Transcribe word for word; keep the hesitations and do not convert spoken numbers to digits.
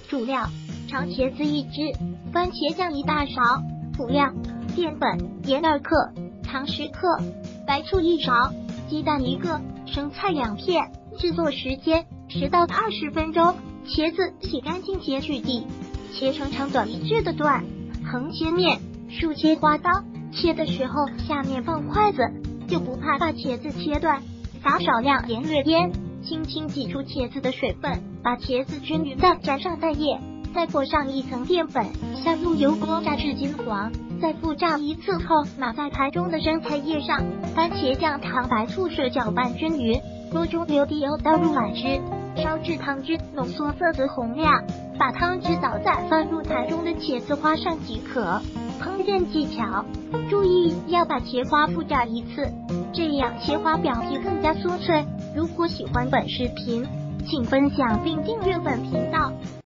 主料：长茄子一只，番茄酱一大勺。辅料：淀粉、盐二克，糖十克，白醋一勺，鸡蛋一个，生菜两片。制作时间十到二十分钟。茄子洗干净切去蒂，切成长短一致的段，横切面，竖切花刀。切的时候下面放筷子，就不怕把茄子切断。撒少量盐略腌，轻轻挤出茄子的水分，把茄子均匀的沾上蛋液，再裹上一层淀粉，下入油锅炸至金黄，再复炸一次后码在盘中的生菜叶上，番茄酱、糖、白醋水搅拌均匀。锅中留滴油，倒入碗汁，烧至汤汁浓缩色泽红亮，把汤汁倒在放入盘中的茄子花上即可。烹饪技巧：注意要把茄花复炸一次，这样茄花表皮更加酥脆。如果喜欢本视频，请分享并订阅本频道。